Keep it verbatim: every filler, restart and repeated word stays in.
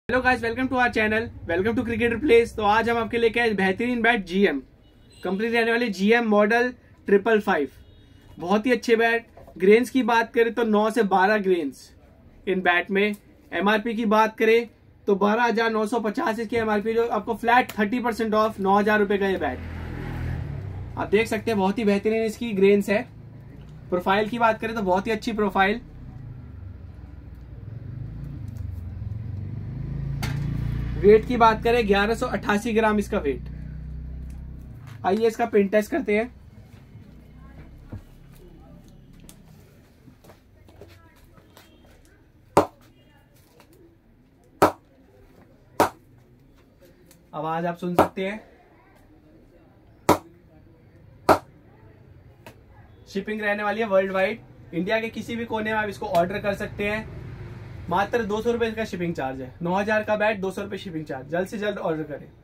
Hello guys, welcome to our channel, welcome to cricketer place. तो आज हम आपके लेके आए बेहतरीन बैट जीएम कंपनी रहने वाली जीएम मॉडल ट्रिपल फाइव। बहुत ही अच्छे बैट। ग्रेन्स की बात करें तो नौ से बारह ग्रेन्स इन बैट में। एमआरपी की बात करें तो बारह हजार नौ सौ पचास इसकी एमआरपी, जो आपको फ्लैट थर्टी परसेंट ऑफ नौ हजार रुपए का ये बैट आप देख सकते हैं। बहुत ही बेहतरीन इसकी ग्रेन्स है। प्रोफाइल की बात करें तो बहुत ही अच्छी प्रोफाइल। वेट की बात करें ग्यारह सौ अट्ठासी ग्राम इसका वेट। आइए इसका पिन टेस्ट करते हैं। आवाज आप सुन सकते हैं। शिपिंग रहने वाली है वर्ल्ड वाइड। इंडिया के किसी भी कोने में आप इसको ऑर्डर कर सकते हैं। मात्र दो सौ रुपए का शिपिंग चार्ज है। नौ हजार का बैट, दो सौ रुपए शिपिंग चार्ज। जल्द से जल्द ऑर्डर करें।